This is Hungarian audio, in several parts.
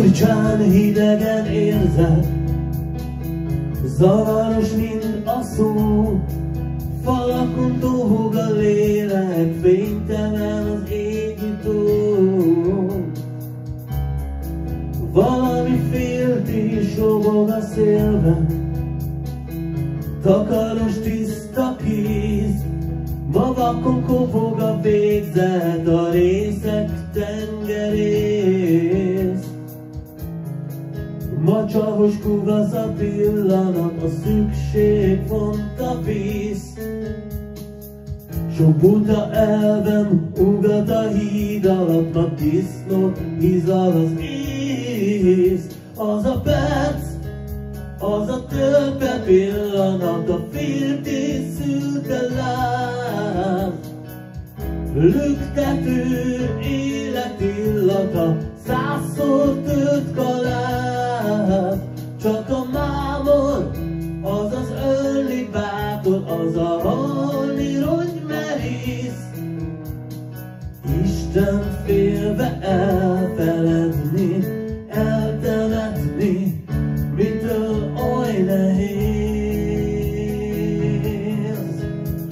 Furcsán hidegen érzed, zavaros, mint a szó. Falakon tohog a lélek, fénytelen az égi tó. Valami féltés robog a szélben, takaros tiszta kéz. Mavakon kopog a végzet, a részek tengerész. Macsahos kugasz a pillanat, a szükség font a víz. Sok buta elven ugat a híd alatt, a disznót hízal az ész. Az a perc, az a törpe pillanat, a féltés szűke láz. Lüktető élet illata, százszor tört kaláz. Csak a mámor, az az ölni bátor, az a halni rogy merész. Isten félve elfeledni, eltemetni, mitől oly nehéz.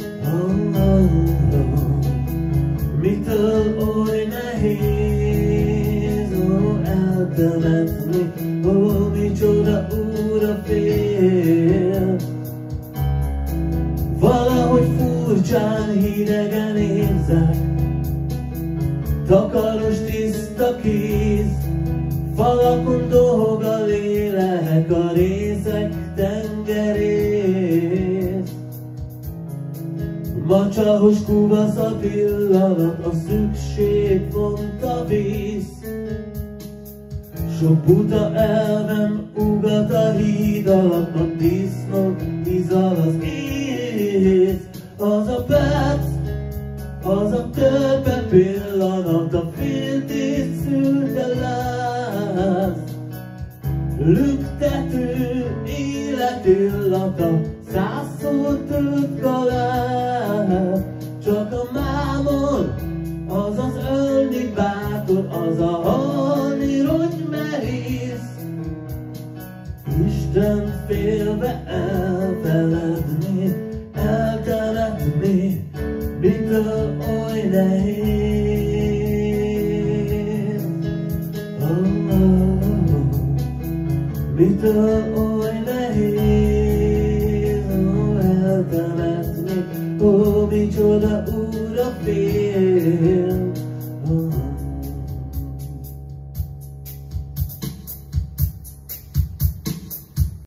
Mitől oly nehéz, eltemetni, micsoda úra fél. Valahogy furcsán hidegen érzek, takaros tiszta kéz. Falakon dohog a lélek, a részek tengerész. Macsahos kugasz a pillanat, a szükség font a víz. Sok buta elven ugat a híd alatt, a disznót hízal az ész. Az a perc, az a törpe pillanat, a féltés szürke láz. Lüktető élet illata, százszor tört kaláz. Csak a mámor, az az ölni bátor, az a halni rogy merész. Isten félve elfeledni, eltemetni, mitől oly nehéz. Mitől oly nehéz, eltemetni, micsoda úra fél.